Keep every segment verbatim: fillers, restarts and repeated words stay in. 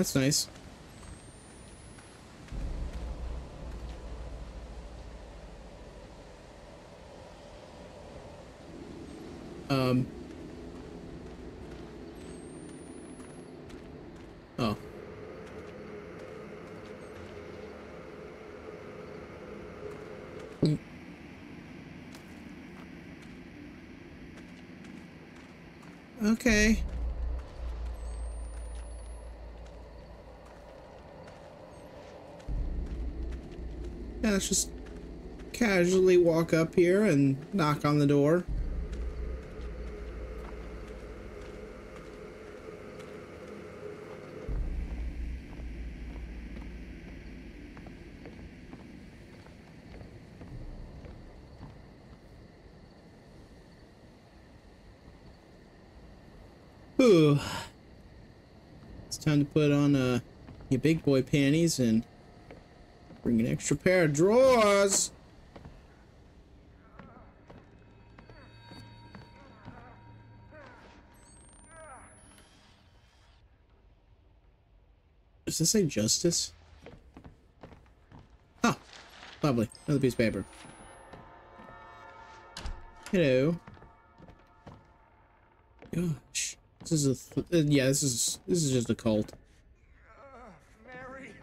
That's nice. Um. Oh. Mm. Okay. Yeah, let's just casually walk up here and knock on the door. Ooh. It's time to put on uh, your big boy panties and bring an extra pair of drawers. Does this say justice? Oh, lovely. Another piece of paper. Hello. Gosh, this is a th uh, yeah. This is this is just a cult. Uh, Mary,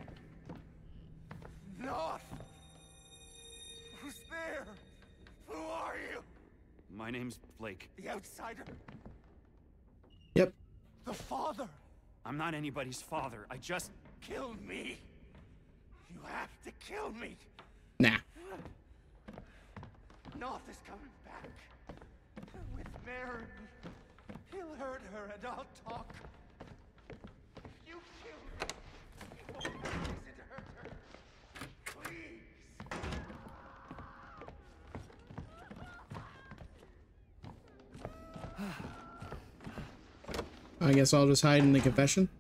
North. Who's there? Who are you? My name's Blake. The outsider. Yep. The father. I'm not anybody's father. I just... Kill me. You have to kill me. Nah. North is coming back. With Mary. He'll hurt her and I'll talk. You kill me. You won't have reason to hurt her. Please. I guess I'll just hide in the confession.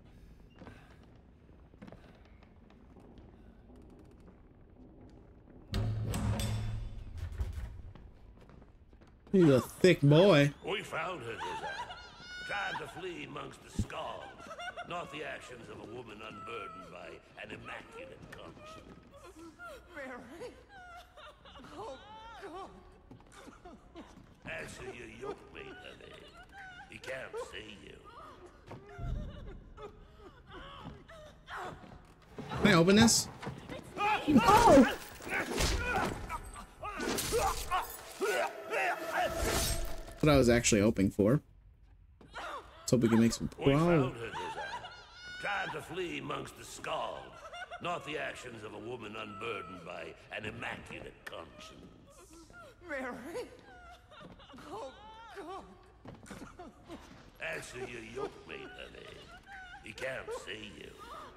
He's a thick boy. We found her, Dizzy. Trying to flee amongst the skulls, not the actions of a woman unburdened by an immaculate conscience. Mary. Oh, God. Answer your yoke mate, honey. He can't see you. Can I open this? Oh! What I was actually hoping for. Let's hope we can make some We found pro. her, Dizzy. Trying to flee amongst the skulls, not the actions of a woman unburdened by an immaculate conscience. Mary. Oh, God. Answer your yoke mate, honey. He can't see you.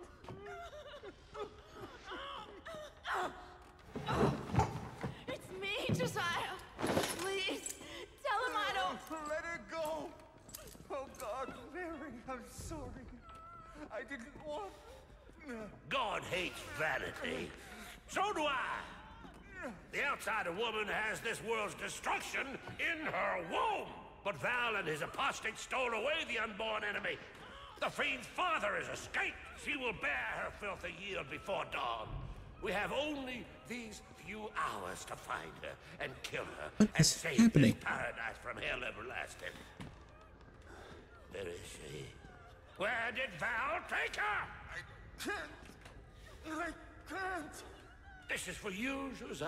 It's me, Josiah. Please, tell him I don't... Let her go. Oh, God, Mary, I'm sorry. I didn't want... God hates vanity. So do I. The outsider woman has this world's destruction in her womb. But Val and his apostates stole away the unborn enemy. The fiend's father has escaped. She will bear her filthy yield before dawn. We have only these few hours to find her and kill her What and is save happening? this paradise from hell everlasting. Where is she? Where did Val take her? I can't. I can't. This is for you, Josiah.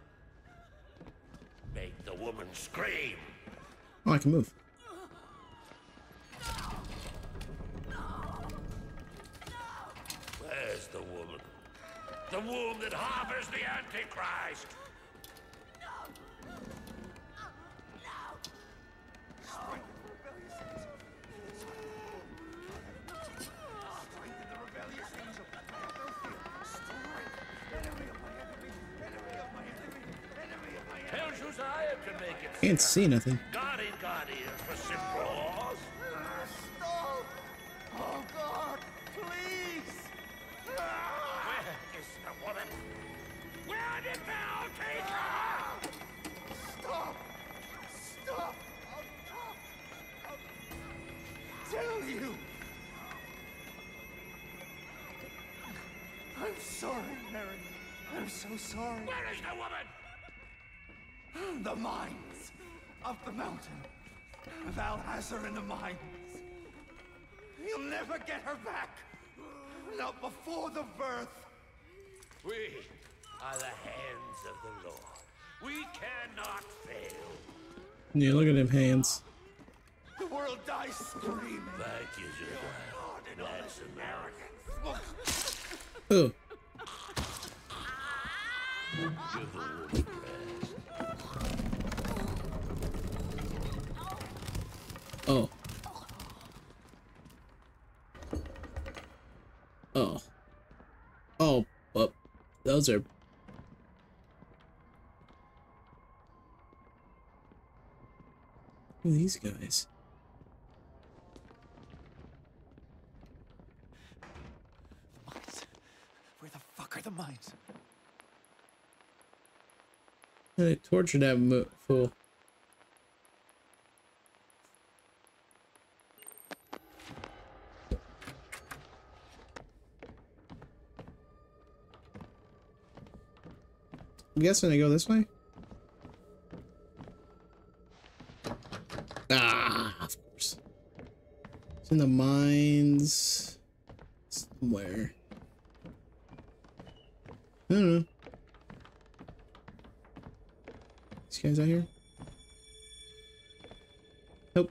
Make the woman scream. Oh, I can move. Where's the woman? The womb that harbors the Antichrist. Strengthen the rebellious angel. I have no fear. Strength. Enemy of my enemy. Enemy of my enemy. Enemy of my enemy. Tell Josiah to make it. Can't see nothing. God ain't got ears for simple. Stop! Oh, God, please! Where is the woman? Where did Val take her? Stop! Stop! I'll, I'll tell you! sorry, Mary. I'm so sorry. Where is the woman? The mines. Up the mountain. Val has her in the mines. You'll never get her back. Not before the birth. We are the hands of the Lord. We cannot fail. Yeah, look at them hands. The world dies screaming. Thank you, Jedi. That's American. Oh. Give the woman rest. Oh. Oh. Oh, well, those are... Who are these guys? The mines. Where the fuck are the mines? They tortured that mo fool. I'm guessing I go this way. Ah, of course. It's in the mines somewhere. I don't know. These guys out here? Nope.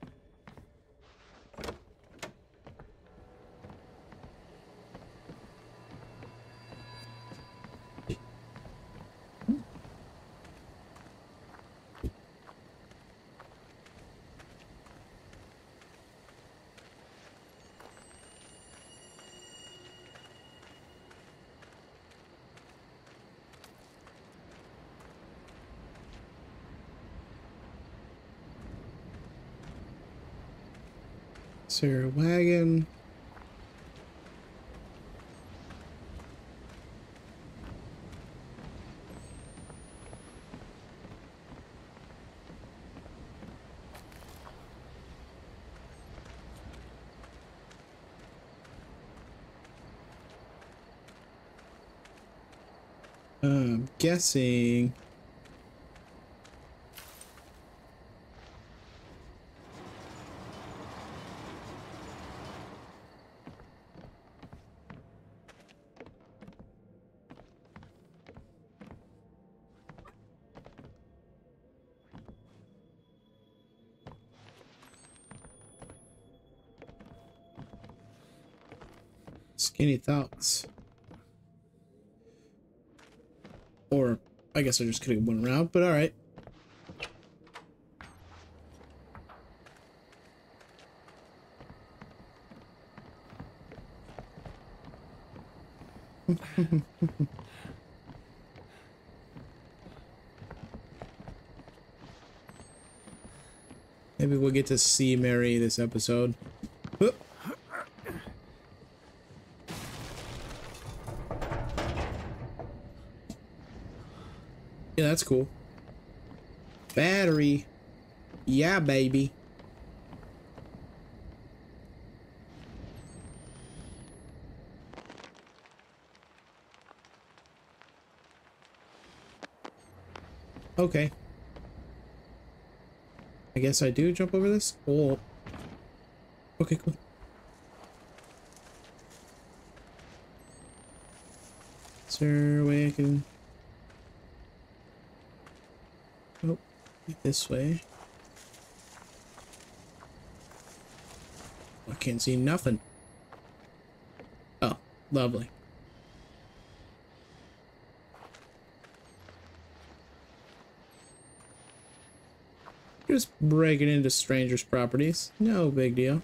Sarah wagon. I'm guessing. Skinny thoughts. Or I guess I just could have went around, but all right. Maybe we'll get to see Mary this episode. Oh. Yeah, that's cool. Battery. Yeah, baby. Okay. I guess I do jump over this? Oh. Okay, cool. Is there a way I can... Oh, this way. I can't see nothing. Oh, lovely. Just breaking into strangers' properties. No big deal.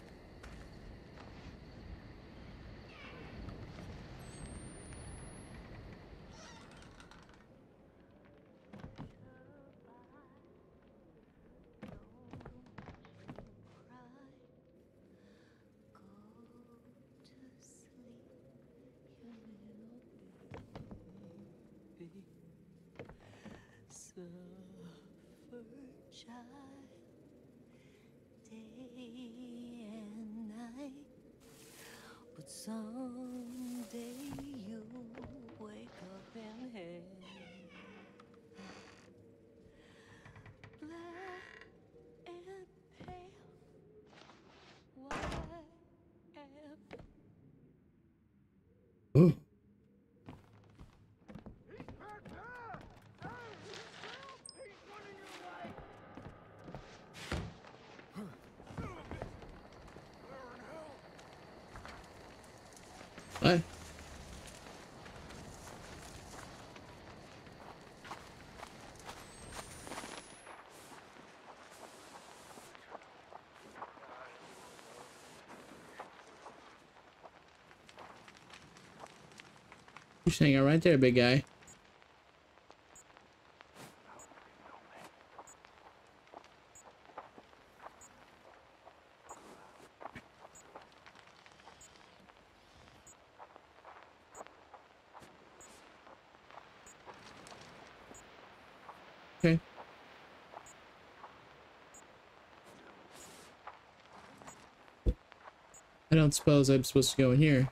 Child, day and night, but someday you'll Just hang out right there, big guy. Okay. I don't suppose I'm supposed to go in here.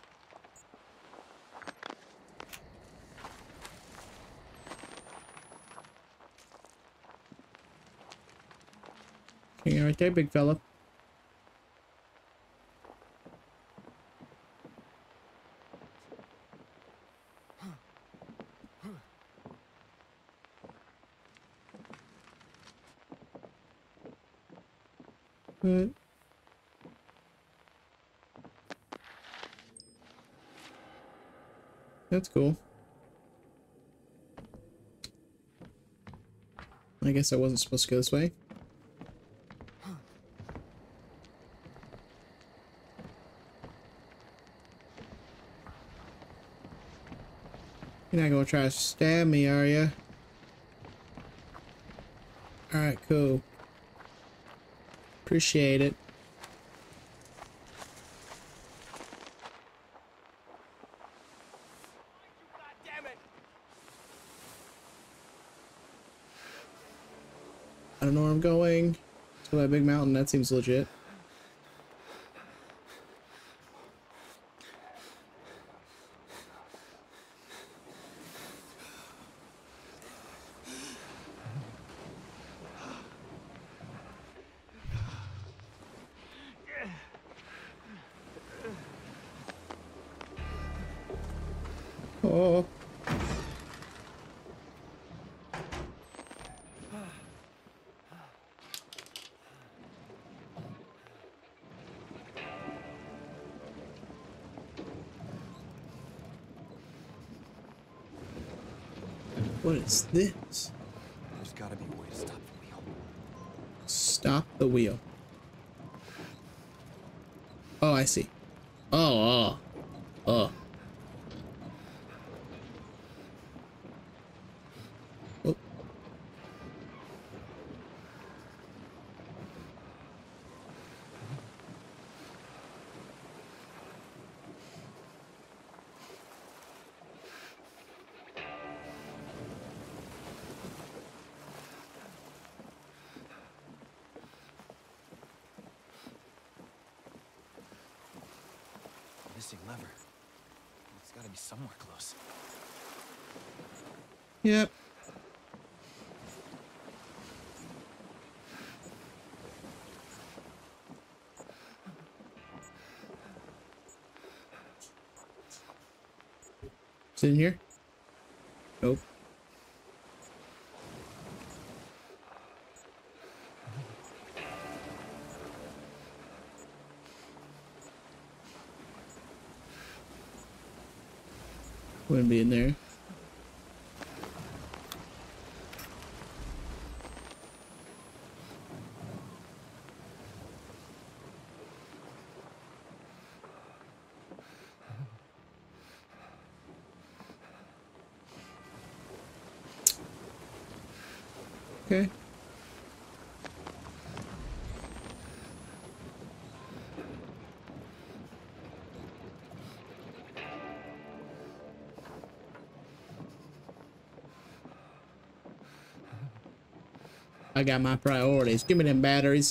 Hang on right there, big fella. What? That's cool. I guess I wasn't supposed to go this way. You're not gonna try to stab me, are you? Alright, cool. Appreciate it. I don't know where I'm going. To that big mountain, that seems legit. Oh. What is this? There's gotta be a way to stop the wheel. Stop the wheel. Oh, I see. Oh, oh, oh. Oh. Missing lever. It's gotta be somewhere close. Yep. Is it in here? Nope. Wouldn't be in there. Okay. I got my priorities. Give me them batteries.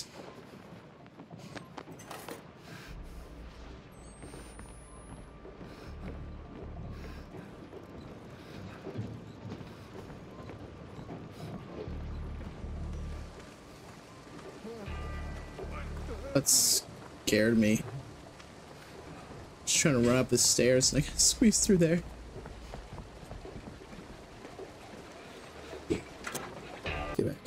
That scared me. Just trying to run up the stairs and I got squeezed through there. Get back.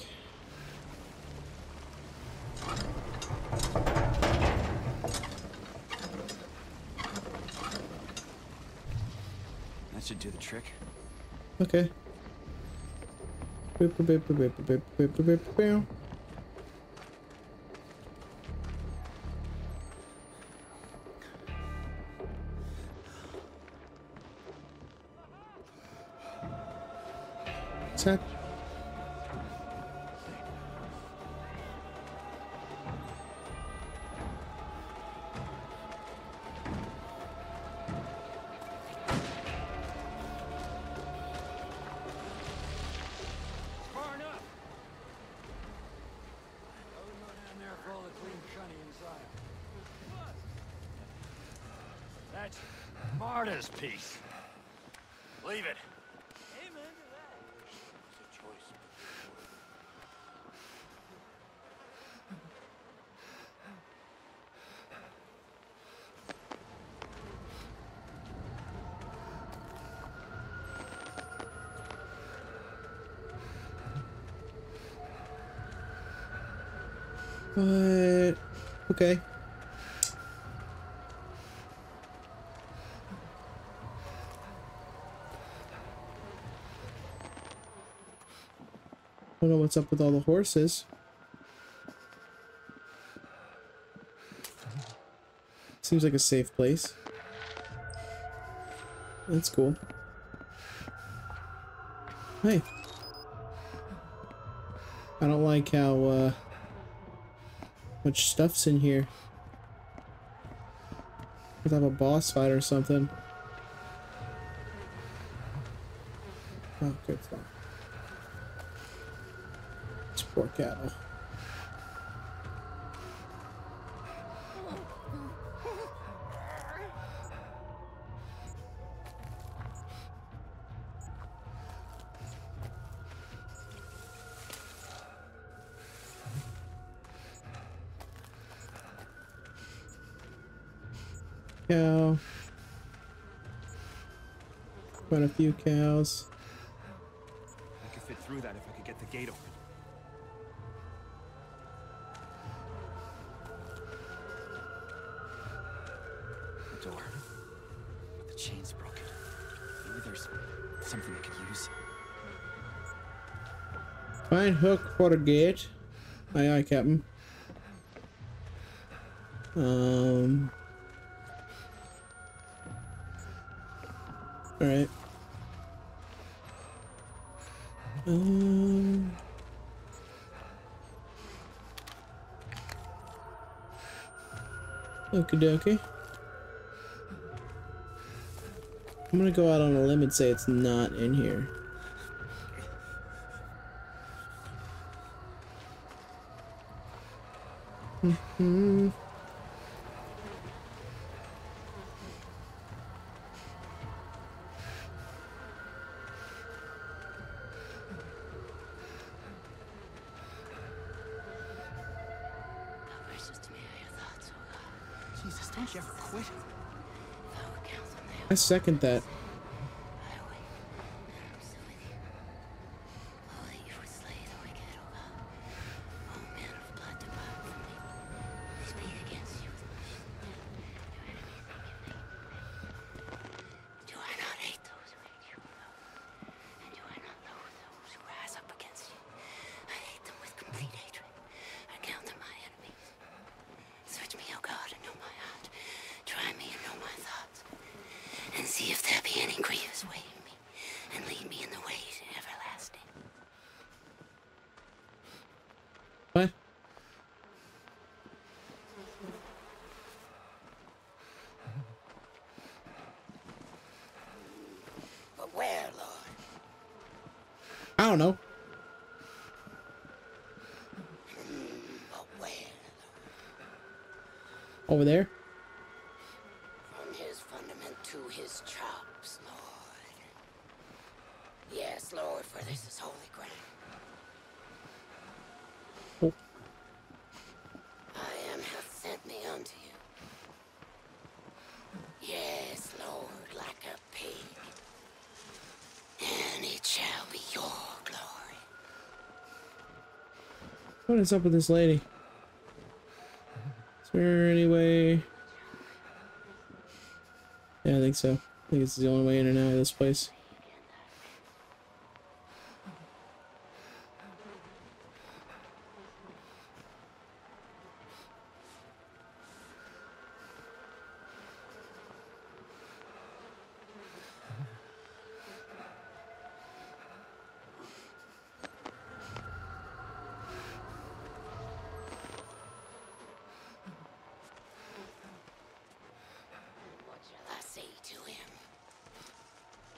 That should do the trick. Okay. Boop, boop, boop, boop, boop, boop, boop, boop, boop. What's that? Far enough. That's Marta's piece. Leave it. It's a choice. What? Okay. I don't know what's up with all the horses. Seems like a safe place. That's cool. Hey. I don't like how uh, much stuff's in here. Could have a boss fight or something. Oh, good stuff. It's poor cattle. Cow. Quite a few cows. I could fit through that if I could get the gate open. The door. But the chain's broken. Maybe there's something I could use. Fine hook for the gate. Aye, aye, Captain. Um. All right. Um. Okie dokie. I'm gonna go out on a limb and say it's not in here. Hmm. Jesus, don't you ever quit? I second that. See if there be any grievous way in me, and lead me in the ways everlasting. What? But where, Lord? I don't know. But where? Over there? From his fundament to his chops, Lord. Yes, Lord, for this is holy ground. Oh. I am hath sent me unto you. Yes, Lord, like a pig. And it shall be your glory. What is up with this lady? Is there any way? Yeah, I think so. I think it's the only way in and out of this place.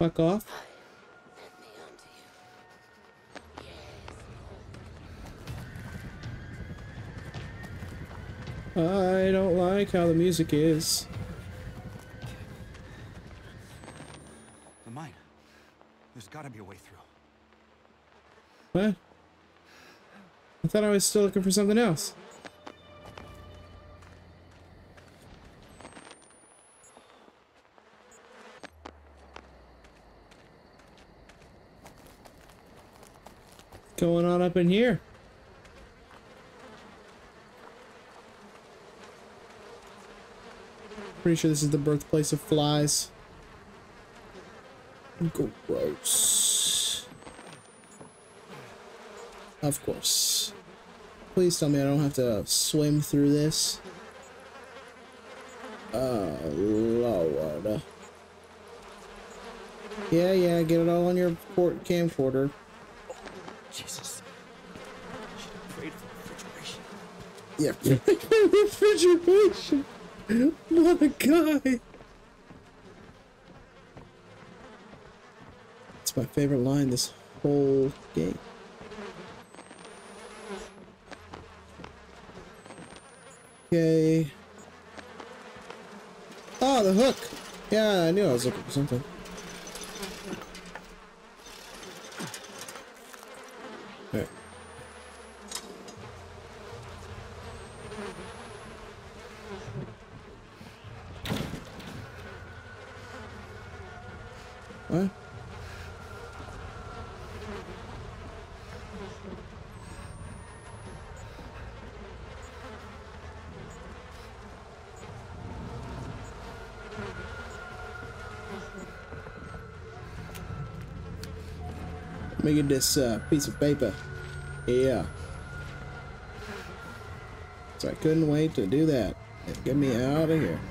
Fuck off. Lend me unto you. Yes, I don't like how the music is. The mine. There's gotta be a way through. What? I thought I was still looking for something else. Going on up in here? Pretty sure this is the birthplace of flies. Gross. Of course. Please tell me I don't have to swim through this. Oh, Lord. Yeah, yeah, get it all on your port camcorder. Jesus. I should have prayed for refrigeration. Yeah, refrigeration. What a guy. It's my favorite line this whole game. Okay. Oh, the hook. Yeah, I knew I was looking for something. Alright. What? Let me get this uh, piece of paper. Yeah. So I couldn't wait to do that. And get me out of here.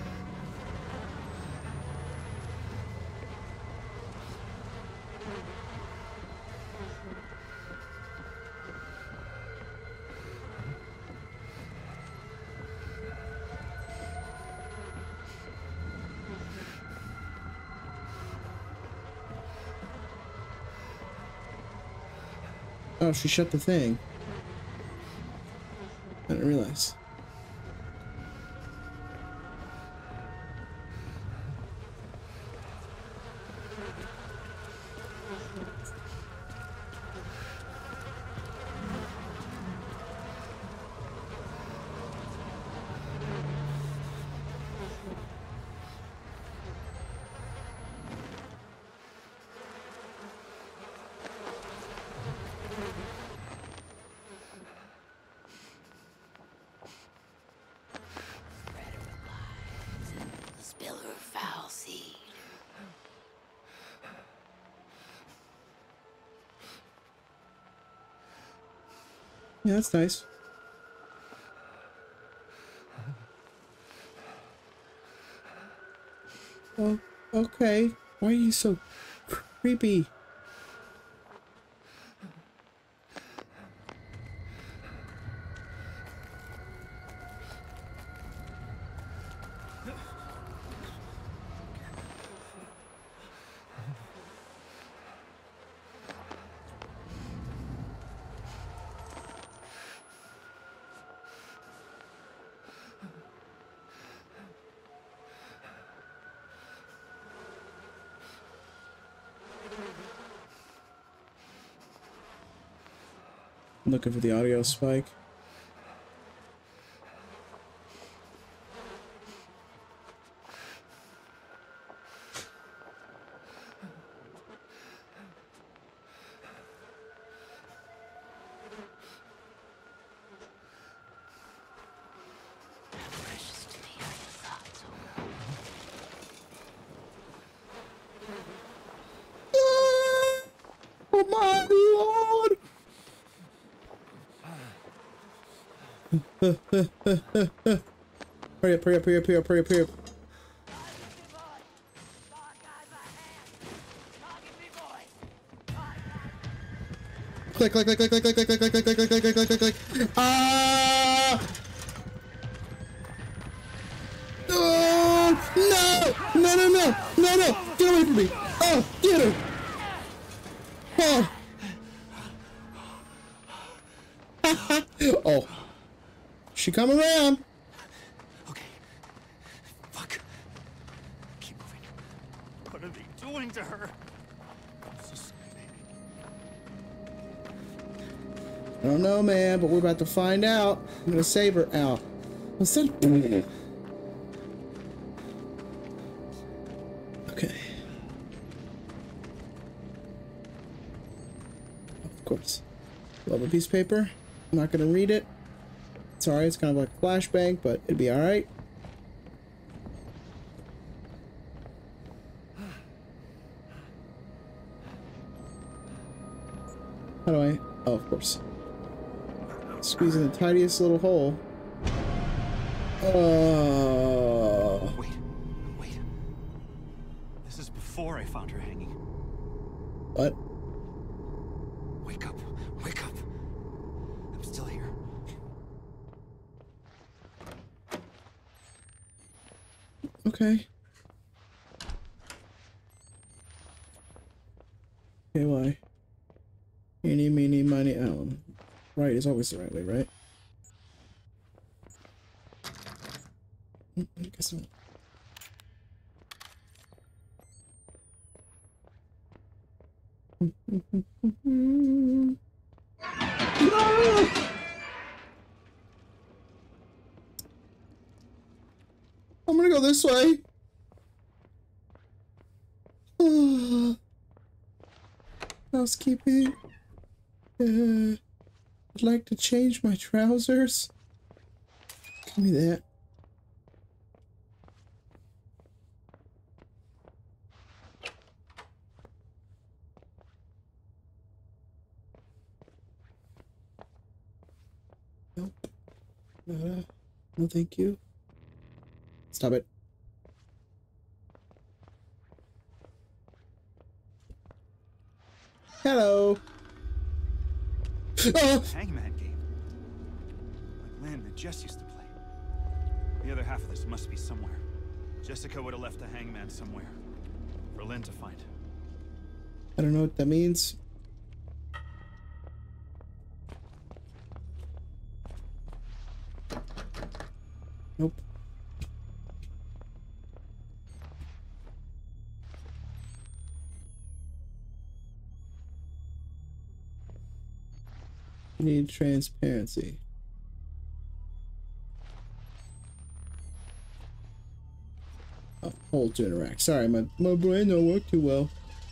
Oh, she shut the thing. I didn't realize. spiller of foul seed. Yeah, that's nice. Oh, okay. Why are you so creepy? I'm looking for the audio spike. Precious to me are your thoughts, Oh my lord! Hurry up, hurry up, hurry up, hurry up, hurry up, hurry up. Click, click, click, click, click, click, click, click, click, click, click, click, click, click, click, click. Ah! Oh, no! No, no, no! No, no! Get away from me! Oh, get her! she come around. Okay. Fuck. Keep moving. What are they doing to her? I'm so sorry, baby. I don't know, man, but we're about to find out. I'm gonna save her. Ow. What's that? Okay. Of course. Love a piece of paper. I'm not gonna read it. Sorry, it's kind of like a flashbang, but it'd be alright. How do I? Oh, of course. Squeeze in the tiniest little hole. Oh. Wait. Wait. This is before I found her hanging. What? Wake up. Wake up. I'm still here. Okay. Okay, why? Eeny, meeny, miny, oh. Right is always the right way, right? Mm, I guess not. I'm gonna go this way. Housekeeping. Uh, I'd like to change my trousers. Give me that. Nope. Uh, no, thank you. Stop it. Hello. Oh. Hangman game. Like Lynn and Jess used to play. The other half of this must be somewhere. Jessica would have left the hangman somewhere. For Lynn to find. I don't know what that means. Nope. Need transparency. Oh, hold to interact. Sorry, my, my brain don't work too well.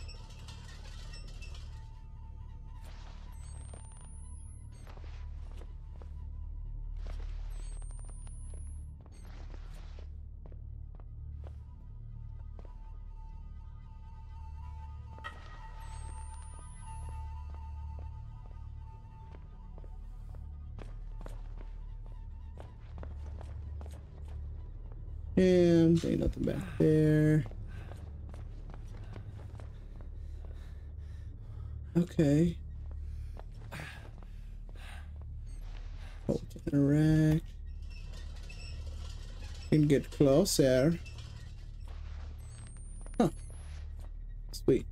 And ain't nothing back there. Okay. Hold to interact. Can get closer. Huh. Sweet.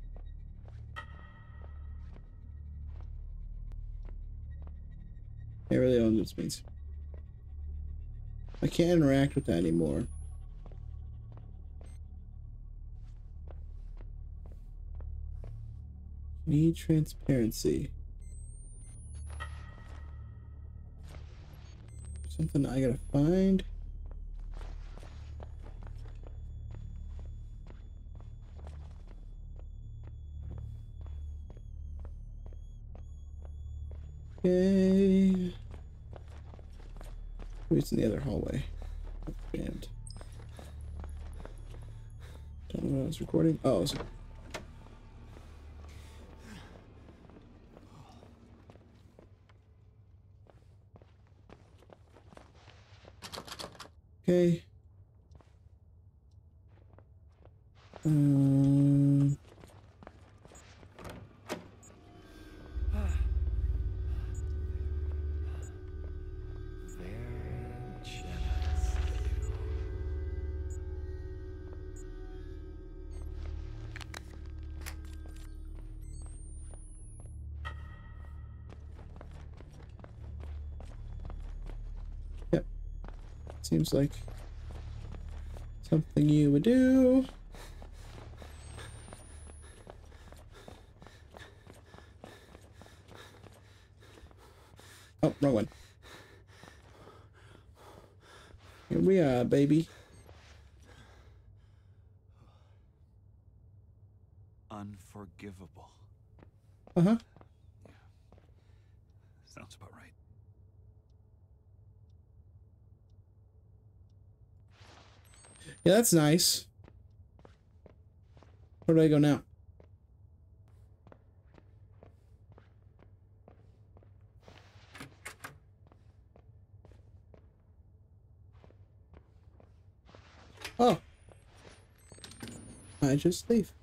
I really don't know what this means. I can't interact with that anymore. Need transparency. Something I gotta find. Okay. It's in the other hallway. And don't know what I was recording. Oh, it was... okay. Um. Seems like something you would do. Oh, wrong one. Here we are, baby. Unforgivable. Uh-huh. Yeah. Sounds about right. Yeah, that's nice. Where do I go now? Oh. I just leave.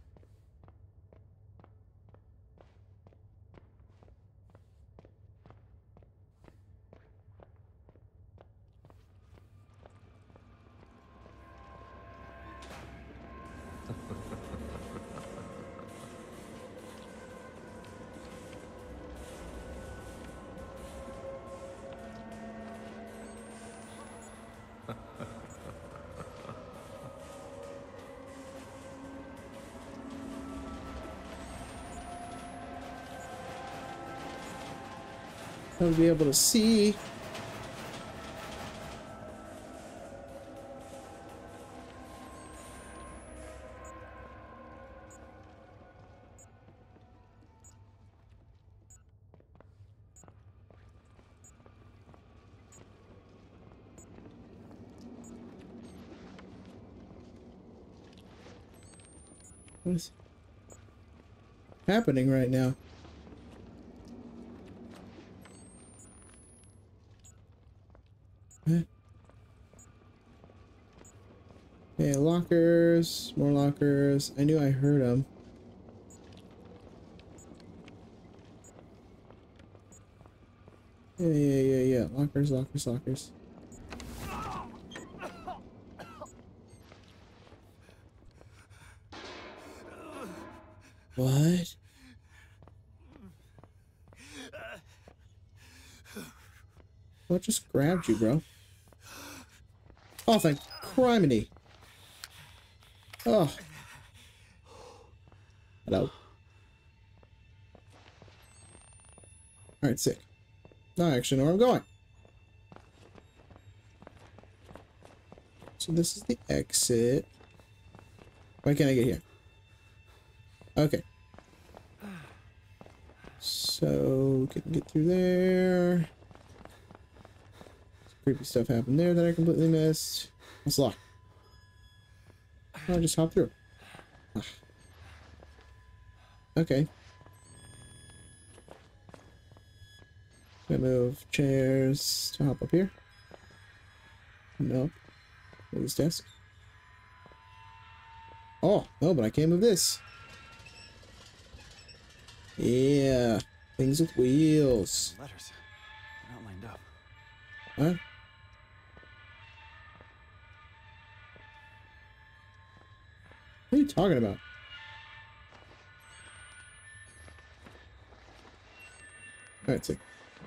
I'll be able to see. What is happening right now? Okay, lockers, more lockers. I knew I heard them. Yeah, yeah, yeah, yeah. Lockers, lockers, lockers. What? What just grabbed you, bro? Oh, thank criminy. Oh. Hello. Alright, sick. Now I actually know where I'm going. So this is the exit. Why can't I get here? Okay. So, can get through there. Some creepy stuff happened there that I completely missed. What's locked? I'll just hop through. Ah. Okay. Can I move chairs to hop up here? No. Move this desk. Oh, no, but I can't move this. Yeah. Things with wheels. Letters. They're not lined up. What? What are you talking about? Alright, sick.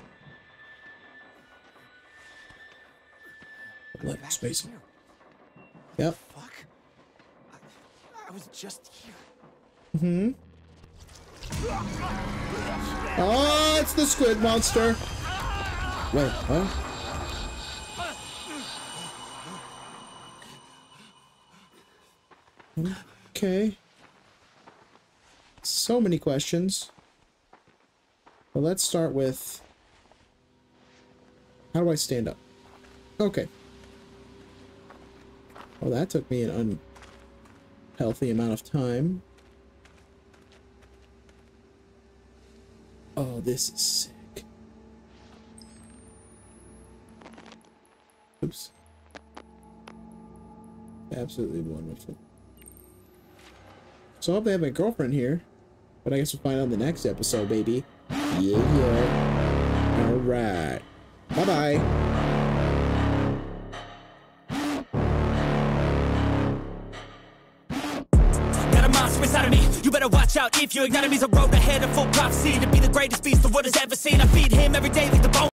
Let space. Yep. Fuck. I, I was just here. Mm-hmm. Oh, it's the squid monster. Wait, what? Okay. So many questions. Well, let's start with... How do I stand up? Okay. Well, that took me an unhealthy amount of time. Oh, this is sick. Oops. Absolutely wonderful. So I hope they have my girlfriend here. But I guess we'll find out in the next episode, baby. Yeah, yeah. Alright. Bye-bye. Inside of me, you better watch out if your enemy's a road ahead of full prophecy to be the greatest beast the world has ever seen. I feed him every day like the bone.